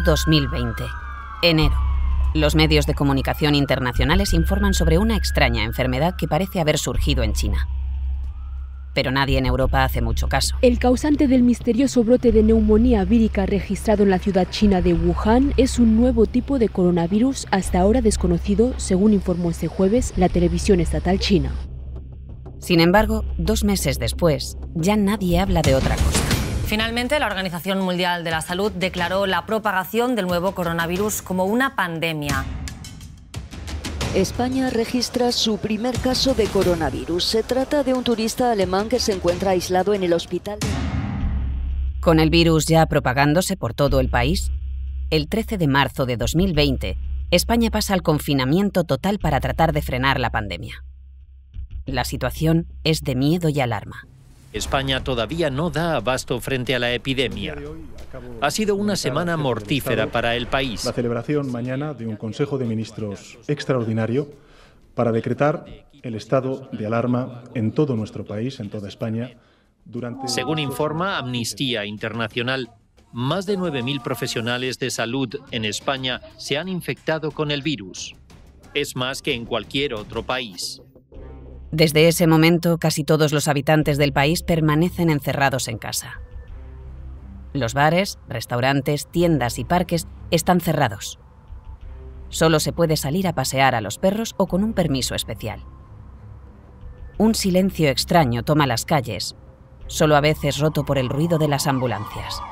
Año 2020. Enero. Los medios de comunicación internacionales informan sobre una extraña enfermedad que parece haber surgido en China. Pero nadie en Europa hace mucho caso. El causante del misterioso brote de neumonía vírica registrado en la ciudad china de Wuhan es un nuevo tipo de coronavirus hasta ahora desconocido, según informó este jueves la televisión estatal china. Sin embargo, 2 meses después, ya nadie habla de otra cosa. Finalmente, la Organización Mundial de la Salud declaró la propagación del nuevo coronavirus como una pandemia. España registra su primer caso de coronavirus. Se trata de un turista alemán que se encuentra aislado en el hospital. Con el virus ya propagándose por todo el país, el 13 de marzo de 2020, España pasa al confinamiento total para tratar de frenar la pandemia. La situación es de miedo y alarma. España todavía no da abasto frente a la epidemia. Ha sido una semana mortífera para el país. La celebración mañana de un Consejo de Ministros extraordinario para decretar el estado de alarma en todo nuestro país, en toda España, durante... Según informa Amnistía Internacional, más de 9.000 profesionales de salud en España se han infectado con el virus. Es más que en cualquier otro país. Desde ese momento, casi todos los habitantes del país permanecen encerrados en casa. Los bares, restaurantes, tiendas y parques están cerrados. Solo se puede salir a pasear a los perros o con un permiso especial. Un silencio extraño toma las calles, solo a veces roto por el ruido de las ambulancias.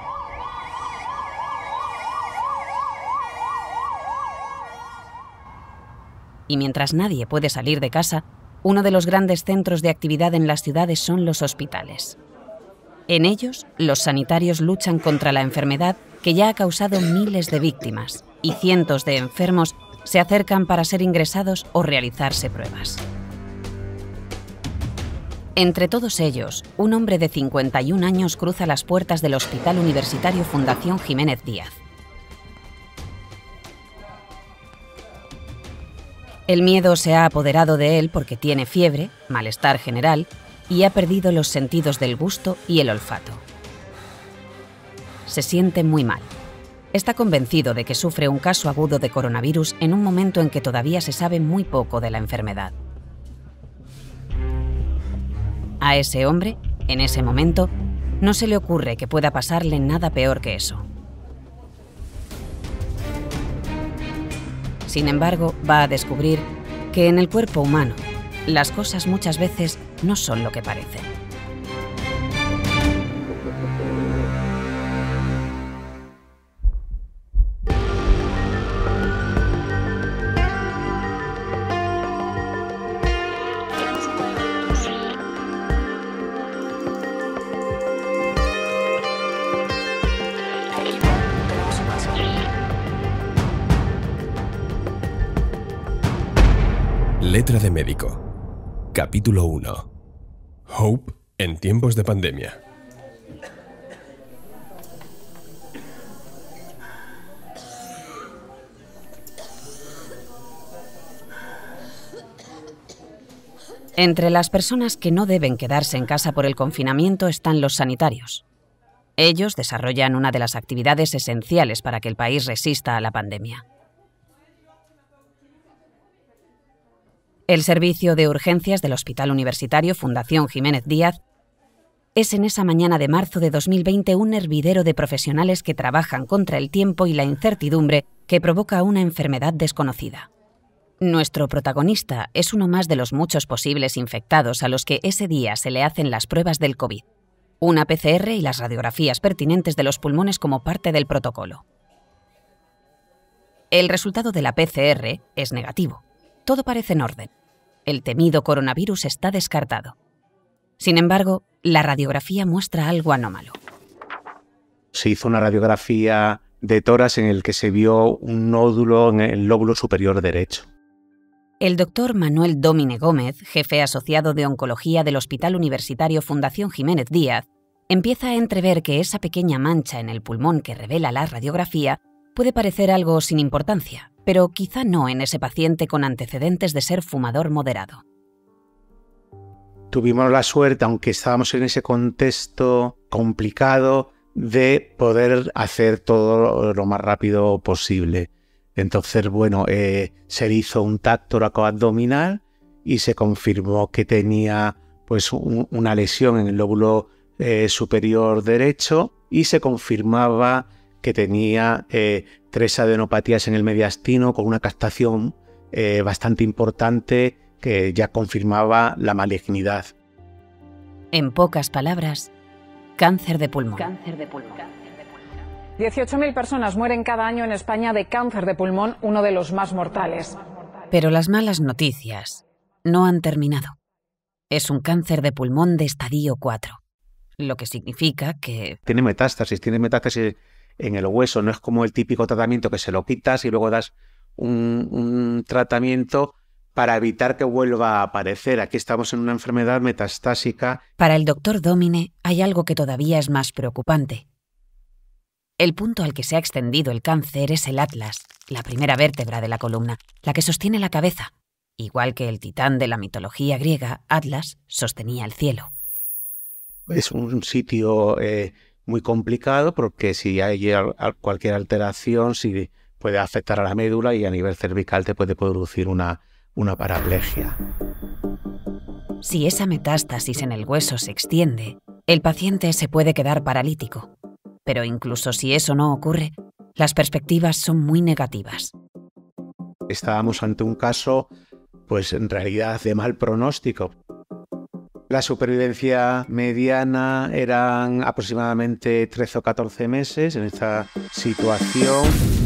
Y mientras nadie puede salir de casa, uno de los grandes centros de actividad en las ciudades son los hospitales. En ellos, los sanitarios luchan contra la enfermedad que ya ha causado miles de víctimas y cientos de enfermos se acercan para ser ingresados o realizarse pruebas. Entre todos ellos, un hombre de 51 años cruza las puertas del Hospital Universitario Fundación Jiménez Díaz. El miedo se ha apoderado de él porque tiene fiebre, malestar general y ha perdido los sentidos del gusto y el olfato. Se siente muy mal. Está convencido de que sufre un caso agudo de coronavirus en un momento en que todavía se sabe muy poco de la enfermedad. A ese hombre, en ese momento, no se le ocurre que pueda pasarle nada peor que eso. Sin embargo, va a descubrir que en el cuerpo humano, las cosas muchas veces no son lo que parecen. Letra de médico. Capítulo 1. Hope en tiempos de pandemia. Entre las personas que no deben quedarse en casa por el confinamiento están los sanitarios. Ellos desarrollan una de las actividades esenciales para que el país resista a la pandemia. El servicio de urgencias del Hospital Universitario Fundación Jiménez Díaz es en esa mañana de marzo de 2020 un hervidero de profesionales que trabajan contra el tiempo y la incertidumbre que provoca una enfermedad desconocida. Nuestro protagonista es uno más de los muchos posibles infectados a los que ese día se le hacen las pruebas del COVID, una PCR y las radiografías pertinentes de los pulmones como parte del protocolo. El resultado de la PCR es negativo. Todo parece en orden. El temido coronavirus está descartado. Sin embargo, la radiografía muestra algo anómalo. Se hizo una radiografía de tórax en el que se vio un nódulo en el lóbulo superior derecho. El doctor Manuel Domine Gómez, jefe asociado de oncología del Hospital Universitario Fundación Jiménez Díaz, empieza a entrever que esa pequeña mancha en el pulmón que revela la radiografía puede parecer algo sin importancia, pero quizá no en ese paciente con antecedentes de ser fumador moderado. Tuvimos la suerte, aunque estábamos en ese contexto complicado, de poder hacer todo lo más rápido posible. Entonces, bueno, se le hizo un TAC toracoabdominal y se confirmó que tenía pues una lesión en el lóbulo superior derecho, y se confirmaba que tenía 3 adenopatías en el mediastino con una captación bastante importante que ya confirmaba la malignidad. En pocas palabras, cáncer de pulmón. 18.000 personas mueren cada año en España de cáncer de pulmón, uno de los más mortales. Pero las malas noticias no han terminado. Es un cáncer de pulmón de estadio 4, lo que significa que... Tiene metástasis en el hueso, no es como el típico tratamiento que se lo quitas y luego das un tratamiento para evitar que vuelva a aparecer. Aquí estamos en una enfermedad metastásica. Para el doctor Domine hay algo que todavía es más preocupante. El punto al que se ha extendido el cáncer es el atlas, la primera vértebra de la columna, la que sostiene la cabeza. Igual que el titán de la mitología griega, Atlas sostenía el cielo. Es un sitio muy complicado porque si hay cualquier alteración sí puede afectar a la médula y a nivel cervical te puede producir una paraplegia. Si esa metástasis en el hueso se extiende, el paciente se puede quedar paralítico. Pero incluso si eso no ocurre, las perspectivas son muy negativas. Estábamos ante un caso, pues en realidad de mal pronóstico. La supervivencia mediana eran aproximadamente 13 o 14 meses en esta situación.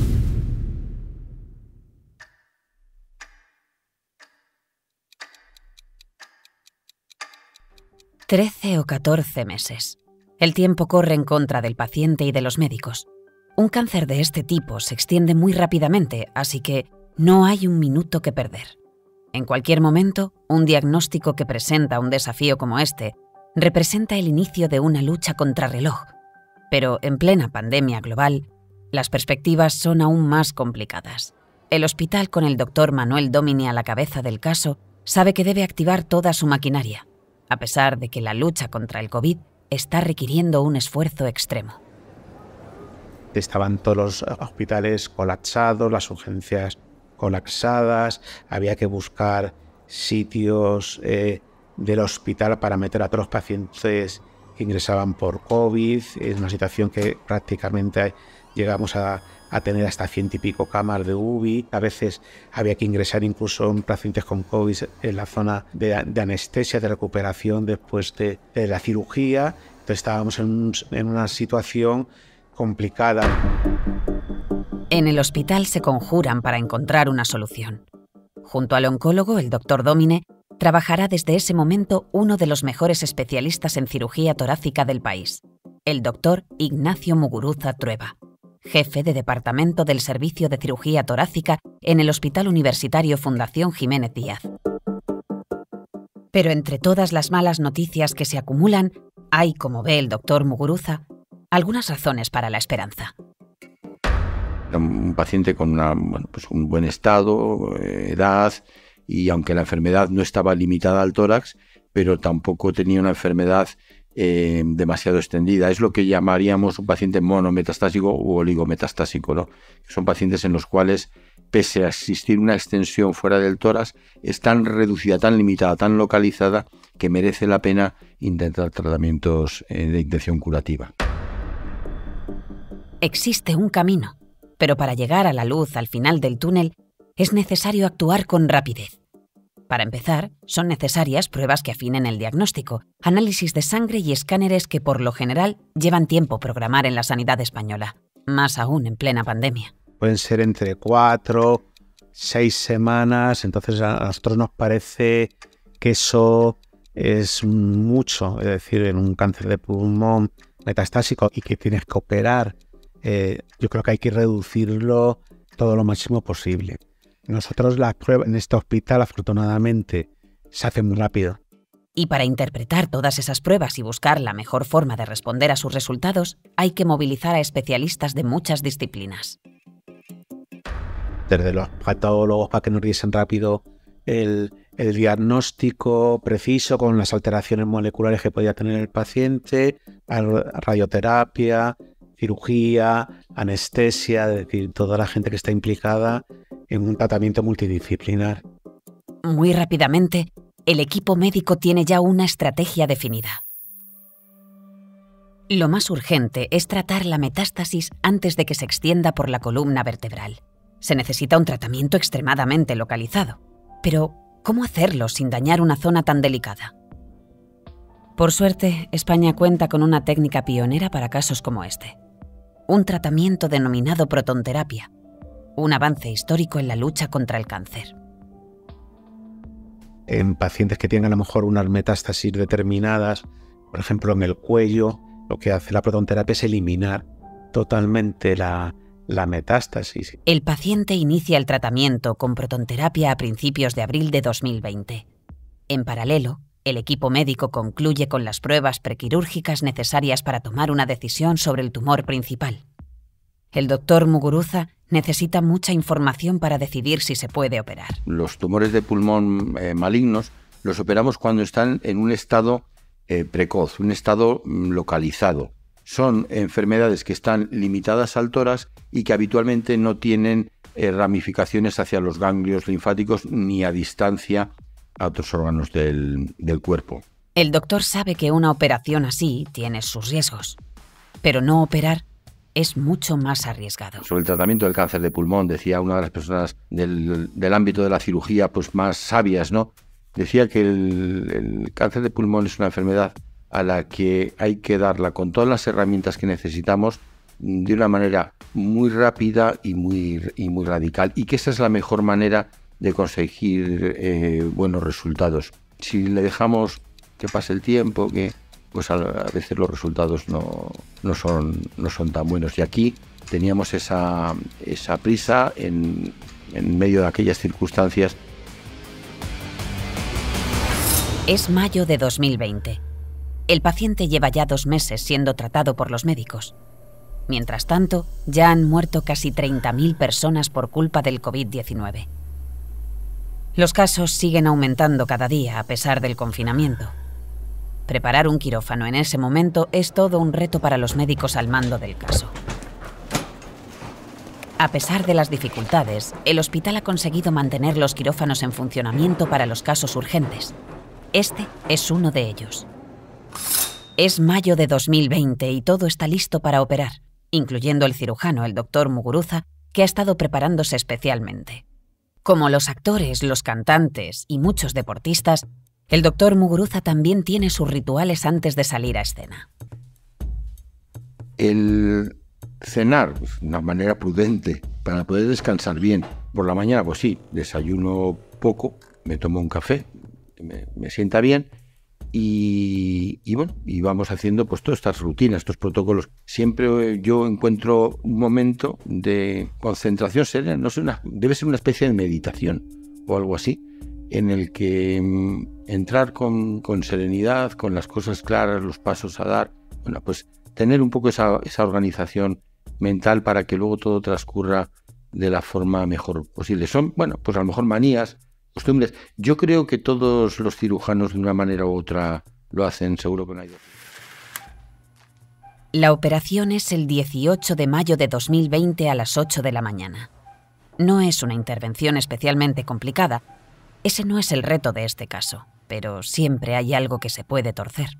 «13 o 14 meses. El tiempo corre en contra del paciente y de los médicos. Un cáncer de este tipo se extiende muy rápidamente, así que no hay un minuto que perder. En cualquier momento, un diagnóstico que presenta un desafío como este representa el inicio de una lucha contrarreloj. Pero en plena pandemia global, las perspectivas son aún más complicadas. El hospital, con el doctor Manuel Domine a la cabeza del caso, sabe que debe activar toda su maquinaria, a pesar de que la lucha contra el COVID está requiriendo un esfuerzo extremo. Estaban todos los hospitales colapsados, las urgencias colapsadas, había que buscar sitios del hospital para meter a todos los pacientes que ingresaban por COVID. Es una situación que prácticamente llegamos a tener hasta 100 y pico camas de UBI. A veces había que ingresar incluso en pacientes con COVID en la zona de anestesia, de recuperación después de la cirugía. Entonces estábamos en una situación complicada. En el hospital se conjuran para encontrar una solución. Junto al oncólogo, el doctor Domine, trabajará desde ese momento uno de los mejores especialistas en cirugía torácica del país, el doctor Ignacio Muguruza Trueba, jefe de departamento del Servicio de Cirugía Torácica en el Hospital Universitario Fundación Jiménez Díaz. Pero entre todas las malas noticias que se acumulan, hay, como ve el doctor Muguruza, algunas razones para la esperanza. Era un paciente con un buen estado, edad, y aunque la enfermedad no estaba limitada al tórax, pero tampoco tenía una enfermedad demasiado extendida. Es lo que llamaríamos un paciente monometastásico u oligometastásico, ¿no? Son pacientes en los cuales, pese a existir una extensión fuera del tórax, es tan reducida, tan limitada, tan localizada, que merece la pena intentar tratamientos de intención curativa. Existe un camino, pero para llegar a la luz al final del túnel es necesario actuar con rapidez. Para empezar, son necesarias pruebas que afinen el diagnóstico, análisis de sangre y escáneres que por lo general llevan tiempo programar en la sanidad española, más aún en plena pandemia. Pueden ser entre 4, 6 semanas, entonces a nosotros nos parece que eso es mucho, es decir, en un cáncer de pulmón metastásico y que tienes que operar, yo creo que hay que reducirlo todo lo máximo posible. Nosotros las pruebas en este hospital, afortunadamente, se hacen muy rápido. Y para interpretar todas esas pruebas y buscar la mejor forma de responder a sus resultados, hay que movilizar a especialistas de muchas disciplinas. Desde los patólogos para que nos diesen rápido el el diagnóstico preciso con las alteraciones moleculares que podía tener el paciente, radioterapia, cirugía, anestesia, es decir, toda la gente que está implicada en un tratamiento multidisciplinar. Muy rápidamente, el equipo médico tiene ya una estrategia definida. Lo más urgente es tratar la metástasis antes de que se extienda por la columna vertebral. Se necesita un tratamiento extremadamente localizado. Pero, ¿cómo hacerlo sin dañar una zona tan delicada? Por suerte, España cuenta con una técnica pionera para casos como este. Un tratamiento denominado protonterapia. Un avance histórico en la lucha contra el cáncer. En pacientes que tienen a lo mejor unas metástasis determinadas, por ejemplo en el cuello, lo que hace la protonterapia es eliminar totalmente la metástasis. El paciente inicia el tratamiento con protonterapia a principios de abril de 2020. En paralelo, el equipo médico concluye con las pruebas prequirúrgicas necesarias para tomar una decisión sobre el tumor principal. El doctor Muguruza necesita mucha información para decidir si se puede operar. Los tumores de pulmón malignos los operamos cuando están en un estado precoz, un estado localizado. Son enfermedades que están limitadas al tórax y que habitualmente no tienen ramificaciones hacia los ganglios linfáticos ni a distancia a otros órganos del cuerpo. El doctor sabe que una operación así tiene sus riesgos, pero no operar es mucho más arriesgado. Sobre el tratamiento del cáncer de pulmón, decía una de las personas del ámbito de la cirugía pues más sabias, ¿no? Decía que el cáncer de pulmón es una enfermedad a la que hay que darla con todas las herramientas que necesitamos de una manera muy rápida y muy radical, y que esa es la mejor manera de conseguir buenos resultados. Si le dejamos que pase el tiempo, pues a veces los resultados no son tan buenos. Y aquí teníamos esa prisa en medio de aquellas circunstancias. Es mayo de 2020. El paciente lleva ya 2 meses siendo tratado por los médicos. Mientras tanto, ya han muerto casi 30.000 personas por culpa del COVID-19. Los casos siguen aumentando cada día a pesar del confinamiento. Preparar un quirófano en ese momento es todo un reto para los médicos al mando del caso. A pesar de las dificultades, el hospital ha conseguido mantener los quirófanos en funcionamiento para los casos urgentes. Este es uno de ellos. Es mayo de 2020 y todo está listo para operar, incluyendo el cirujano, el doctor Muguruza, que ha estado preparándose especialmente. Como los actores, los cantantes y muchos deportistas, el doctor Muguruza también tiene sus rituales antes de salir a escena. El cenar de una manera prudente para poder descansar bien. Por la mañana, pues sí, desayuno poco, me tomo un café, me sienta bien y vamos haciendo pues todas estas rutinas, estos protocolos. Siempre yo encuentro un momento de concentración serena, no sé, debe ser una especie de meditación o algo así, en el que entrar con serenidad, con las cosas claras, los pasos a dar, bueno, pues tener un poco esa organización mental para que luego todo transcurra de la forma mejor posible. Son, bueno, pues a lo mejor manías, costumbres. Yo creo que todos los cirujanos de una manera u otra lo hacen, seguro que no hay. La operación es el 18 de mayo de 2020 a las 8 de la mañana. No es una intervención especialmente complicada. Ese no es el reto de este caso, pero siempre hay algo que se puede torcer.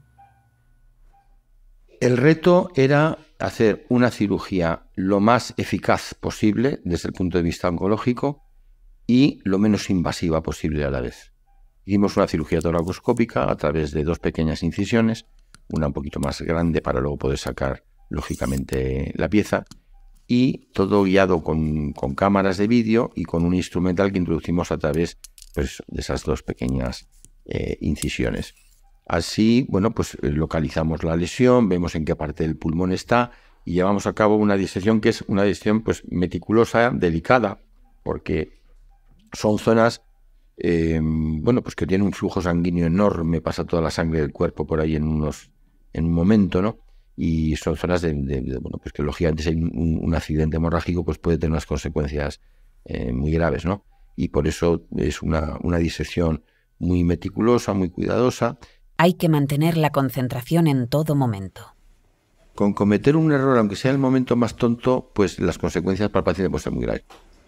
El reto era hacer una cirugía lo más eficaz posible desde el punto de vista oncológico y lo menos invasiva posible a la vez. Hicimos una cirugía toracoscópica a través de 2 pequeñas incisiones, una un poquito más grande para luego poder sacar, lógicamente, la pieza, y todo guiado con cámaras de vídeo y con un instrumental que introducimos a través pues, de esas 2 pequeñas incisiones. Así, bueno, pues localizamos la lesión, vemos en qué parte del pulmón está y llevamos a cabo una disección que es una disección pues meticulosa, delicada, porque son zonas bueno, pues que tienen un flujo sanguíneo enorme, pasa toda la sangre del cuerpo por ahí en un momento, ¿no? Y son zonas bueno, pues que lógicamente si hay un accidente hemorrágico pues puede tener unas consecuencias muy graves, ¿no? Y por eso es una disección muy meticulosa, muy cuidadosa. Hay que mantener la concentración en todo momento. Con cometer un error, aunque sea el momento más tonto, pues las consecuencias para el paciente pueden ser muy graves.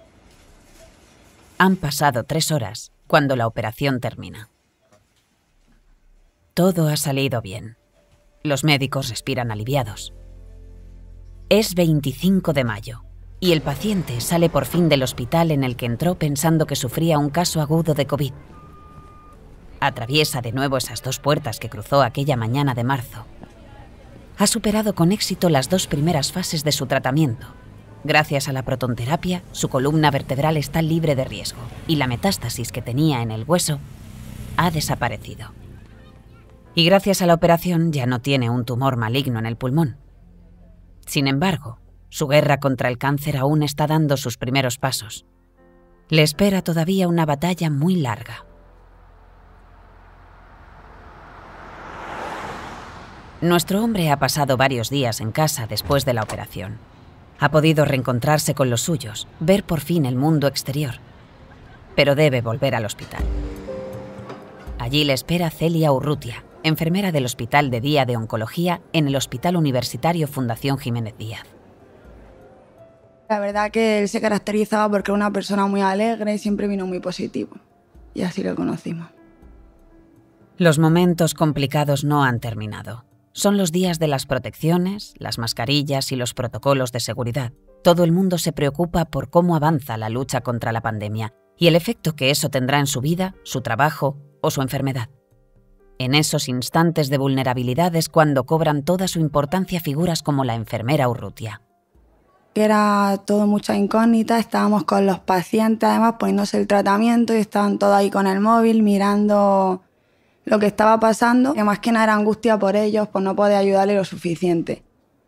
Han pasado 3 horas cuando la operación termina. Todo ha salido bien. Los médicos respiran aliviados. Es 25 de mayo y el paciente sale por fin del hospital en el que entró pensando que sufría un caso agudo de COVID. Atraviesa de nuevo esas 2 puertas que cruzó aquella mañana de marzo. Ha superado con éxito las 2 primeras fases de su tratamiento. Gracias a la protonterapia, su columna vertebral está libre de riesgo y la metástasis que tenía en el hueso ha desaparecido. Y gracias a la operación ya no tiene un tumor maligno en el pulmón. Sin embargo, su guerra contra el cáncer aún está dando sus primeros pasos. Le espera todavía una batalla muy larga. Nuestro hombre ha pasado varios días en casa después de la operación. Ha podido reencontrarse con los suyos, ver por fin el mundo exterior. Pero debe volver al hospital. Allí le espera Celia Urrutia, enfermera del Hospital de Día de Oncología en el Hospital Universitario Fundación Jiménez Díaz. La verdad que él se caracterizaba porque era una persona muy alegre y siempre vino muy positivo. Y así lo conocimos. Los momentos complicados no han terminado. Son los días de las protecciones, las mascarillas y los protocolos de seguridad. Todo el mundo se preocupa por cómo avanza la lucha contra la pandemia y el efecto que eso tendrá en su vida, su trabajo o su enfermedad. En esos instantes de vulnerabilidad es cuando cobran toda su importancia figuras como la enfermera Urrutia. Era todo mucha incógnita, estábamos con los pacientes además poniéndose el tratamiento y estaban todos ahí con el móvil mirando lo que estaba pasando, que más que nada era angustia por ellos, por no poder ayudarle lo suficiente.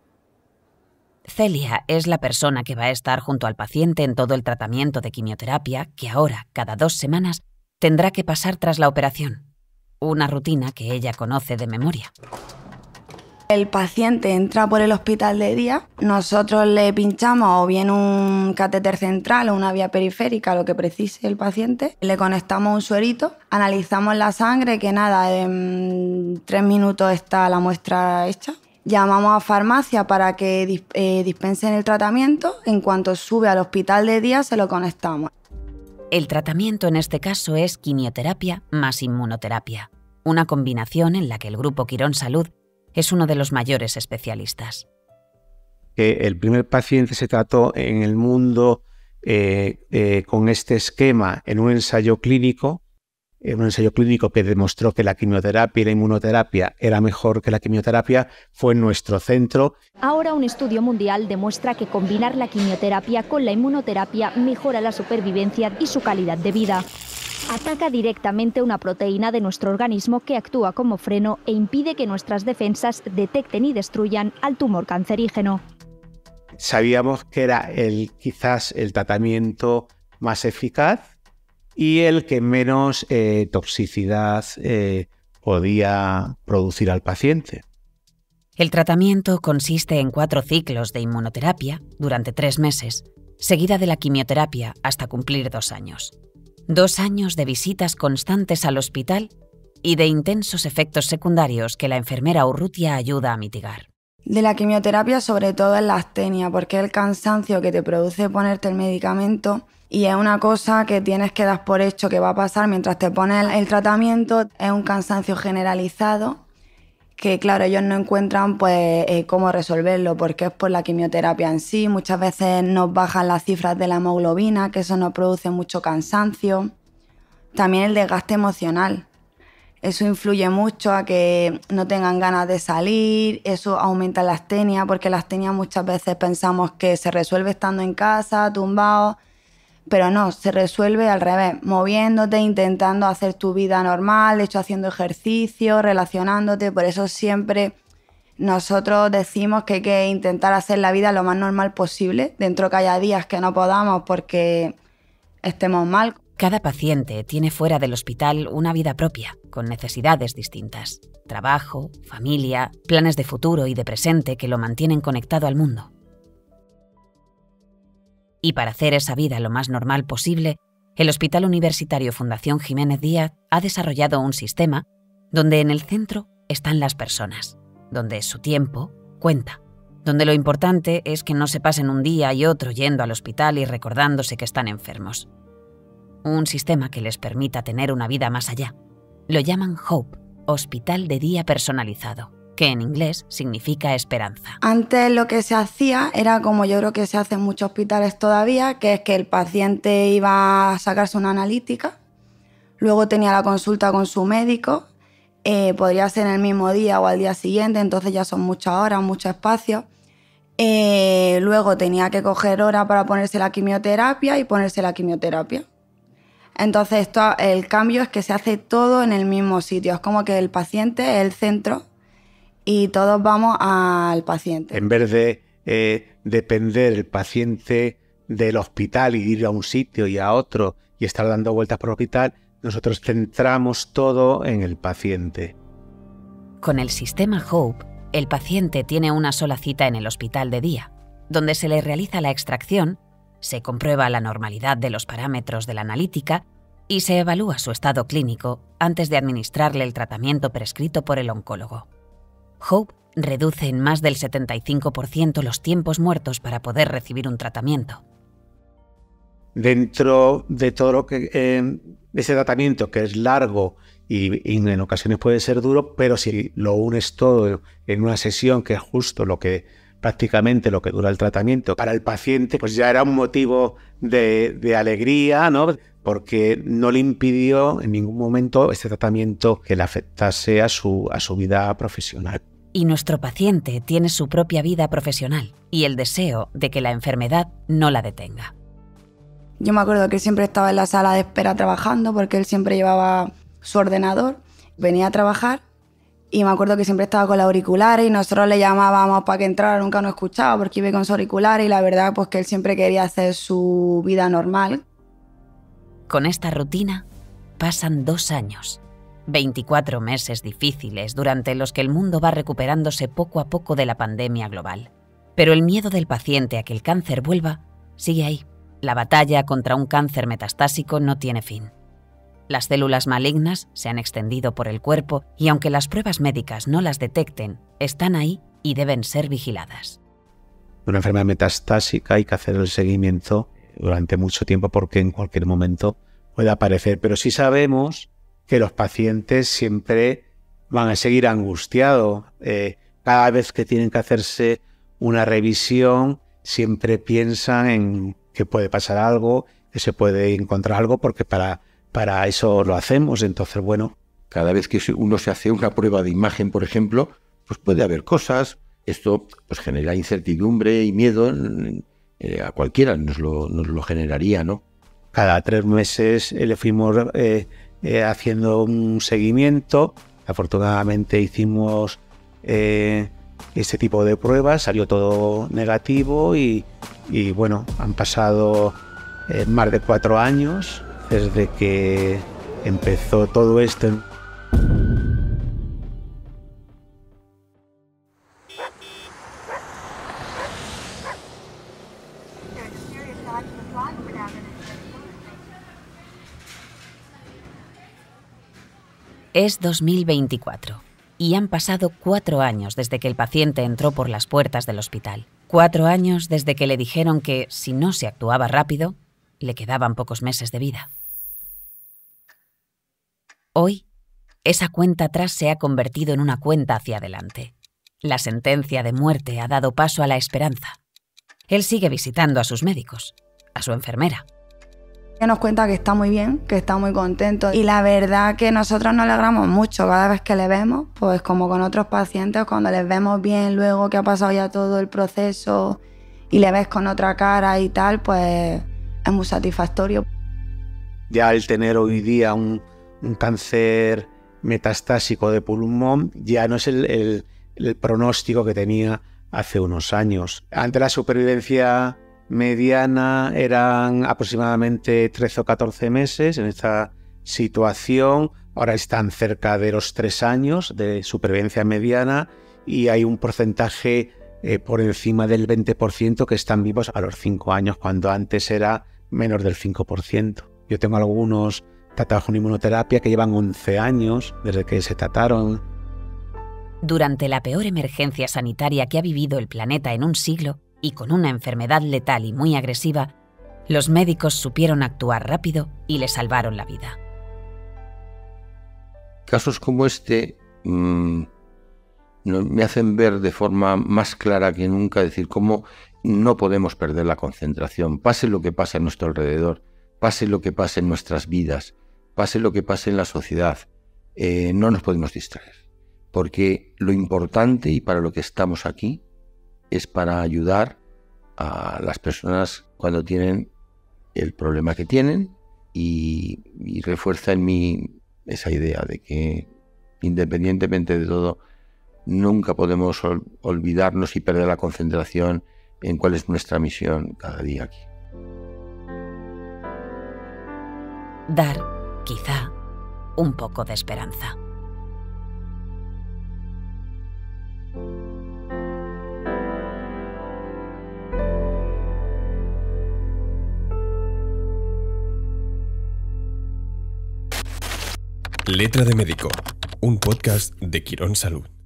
Celia es la persona que va a estar junto al paciente en todo el tratamiento de quimioterapia que ahora, cada 2 semanas, tendrá que pasar tras la operación. Una rutina que ella conoce de memoria. El paciente entra por el hospital de día, nosotros le pinchamos o bien un catéter central o una vía periférica, lo que precise el paciente, le conectamos un suerito, analizamos la sangre, que nada, en 3 minutos está la muestra hecha. Llamamos a farmacia para que dispensen el tratamiento, en cuanto sube al hospital de día se lo conectamos. El tratamiento en este caso es quimioterapia más inmunoterapia, una combinación en la que el Grupo Quirón Salud es uno de los mayores especialistas. El primer paciente se trató en el mundo con este esquema en un ensayo clínico que demostró que la quimioterapia y la inmunoterapia era mejor que la quimioterapia, fue en nuestro centro. Ahora un estudio mundial demuestra que combinar la quimioterapia con la inmunoterapia mejora la supervivencia y su calidad de vida. Ataca directamente una proteína de nuestro organismo que actúa como freno e impide que nuestras defensas detecten y destruyan al tumor cancerígeno. Sabíamos que era quizás el tratamiento más eficaz y el que menos toxicidad podía producir al paciente. El tratamiento consiste en 4 ciclos de inmunoterapia durante 3 meses, seguida de la quimioterapia hasta cumplir 2 años. 2 años de visitas constantes al hospital y de intensos efectos secundarios que la enfermera Urrutia ayuda a mitigar. De la quimioterapia sobre todo es la astenia, porque es el cansancio que te produce ponerte el medicamento y es una cosa que tienes que dar por hecho que va a pasar mientras te pones el tratamiento. Es un cansancio generalizado que, claro, ellos no encuentran cómo resolverlo, porque es por la quimioterapia en sí. Muchas veces nos bajan las cifras de la hemoglobina, que eso nos produce mucho cansancio. También el desgaste emocional. Eso influye mucho a que no tengan ganas de salir, eso aumenta la astenia, porque la astenia muchas veces pensamos que se resuelve estando en casa, tumbado, pero no, se resuelve al revés, moviéndote, intentando hacer tu vida normal, de hecho haciendo ejercicio, relacionándote. Por eso siempre nosotros decimos que hay que intentar hacer la vida lo más normal posible, dentro que haya días que no podamos porque estemos mal. Cada paciente tiene fuera del hospital una vida propia, con necesidades distintas. Trabajo, familia, planes de futuro y de presente que lo mantienen conectado al mundo. Y para hacer esa vida lo más normal posible, el Hospital Universitario Fundación Jiménez Díaz ha desarrollado un sistema donde en el centro están las personas, donde su tiempo cuenta, donde lo importante es que no se pasen un día y otro yendo al hospital y recordándose que están enfermos. Un sistema que les permita tener una vida más allá. Lo llaman HOPE, Hospital de Día Personalizado, que en inglés significa esperanza. Antes lo que se hacía era como yo creo que se hace en muchos hospitales todavía, que es que el paciente iba a sacarse una analítica, luego tenía la consulta con su médico, podría ser en el mismo día o al día siguiente, entonces ya son muchas horas, mucho espacio. Luego tenía que coger hora para ponerse la quimioterapia y ponerse la quimioterapia. Entonces el cambio es que se hace todo en el mismo sitio, es como que el paciente es el centro y todos vamos al paciente. En vez de depender el paciente del hospital y ir a un sitio y a otro y estar dando vueltas por el hospital, nosotros centramos todo en el paciente. Con el sistema HOPE, el paciente tiene una sola cita en el hospital de día, donde se le realiza la extracción, se comprueba la normalidad de los parámetros de la analítica y se evalúa su estado clínico antes de administrarle el tratamiento prescrito por el oncólogo. HOPE reduce en más del 75% los tiempos muertos para poder recibir un tratamiento. Dentro de todo lo que ese tratamiento, que es largo y en ocasiones puede ser duro, pero si lo unes todo en una sesión, que es justo prácticamente lo que dura el tratamiento, para el paciente pues ya era un motivo de alegría, ¿no? Porque no le impidió en ningún momento este tratamiento que le afectase a su vida profesional. Y nuestro paciente tiene su propia vida profesional y el deseo de que la enfermedad no la detenga. Yo me acuerdo que siempre estaba en la sala de espera trabajando porque él siempre llevaba su ordenador, venía a trabajar y me acuerdo que siempre estaba con los auriculares y nosotros le llamábamos para que entrara, nunca nos escuchaba porque iba con sus auriculares y la verdad pues que él siempre quería hacer su vida normal. Con esta rutina pasan 2 años, 24 meses difíciles durante los que el mundo va recuperándose poco a poco de la pandemia global. Pero el miedo del paciente a que el cáncer vuelva sigue ahí. La batalla contra un cáncer metastásico no tiene fin. Las células malignas se han extendido por el cuerpo y aunque las pruebas médicas no las detecten, están ahí y deben ser vigiladas. Una enfermedad metastásica hay que hacer el seguimiento durante mucho tiempo porque en cualquier momento puede aparecer. Pero sí sabemos que los pacientes siempre van a seguir angustiados. Cada vez que tienen que hacerse una revisión, siempre piensan en que puede pasar algo, que se puede encontrar algo, porque para eso lo hacemos. Entonces, bueno, cada vez que uno se hace una prueba de imagen, por ejemplo, pues puede haber cosas. Esto pues genera incertidumbre y miedo. A cualquiera nos lo generaría, ¿no? Cada 3 meses le fuimos haciendo un seguimiento. Afortunadamente hicimos este tipo de pruebas, salió todo negativo y bueno, han pasado más de 4 años desde que empezó todo esto. Es 2024 y han pasado 4 años desde que el paciente entró por las puertas del hospital. 4 años desde que le dijeron que, si no se actuaba rápido, le quedaban pocos meses de vida. Hoy, esa cuenta atrás se ha convertido en una cuenta hacia adelante. La sentencia de muerte ha dado paso a la esperanza. Él sigue visitando a sus médicos, a su enfermera. Nos cuenta que está muy bien, que está muy contento y la verdad que nosotros nos alegramos mucho cada vez que le vemos, pues como con otros pacientes, cuando les vemos bien luego que ha pasado ya todo el proceso y le ves con otra cara y tal, pues es muy satisfactorio. Ya el tener hoy día un cáncer metastásico de pulmón ya no es el pronóstico que tenía hace unos años. Ante la supervivencia mediana eran aproximadamente 13 o 14 meses en esta situación. Ahora están cerca de los 3 años de supervivencia mediana y hay un porcentaje por encima del 20% que están vivos a los 5 años, cuando antes era menos del 5%. Yo tengo algunos tratados con inmunoterapia que llevan 11 años desde que se trataron. Durante la peor emergencia sanitaria que ha vivido el planeta en un siglo, y con una enfermedad letal y muy agresiva, los médicos supieron actuar rápido y le salvaron la vida. Casos como este me hacen ver de forma más clara que nunca, decir, cómo no podemos perder la concentración, pase lo que pase a nuestro alrededor, pase lo que pase en nuestras vidas, pase lo que pase en la sociedad, no nos podemos distraer, porque lo importante y para lo que estamos aquí es para ayudar a las personas cuando tienen el problema que tienen y refuerza en mí esa idea de que, independientemente de todo, nunca podemos olvidarnos y perder la concentración en cuál es nuestra misión cada día aquí. Dar, quizá, un poco de esperanza. Letra de médico, un podcast de Quirón Salud.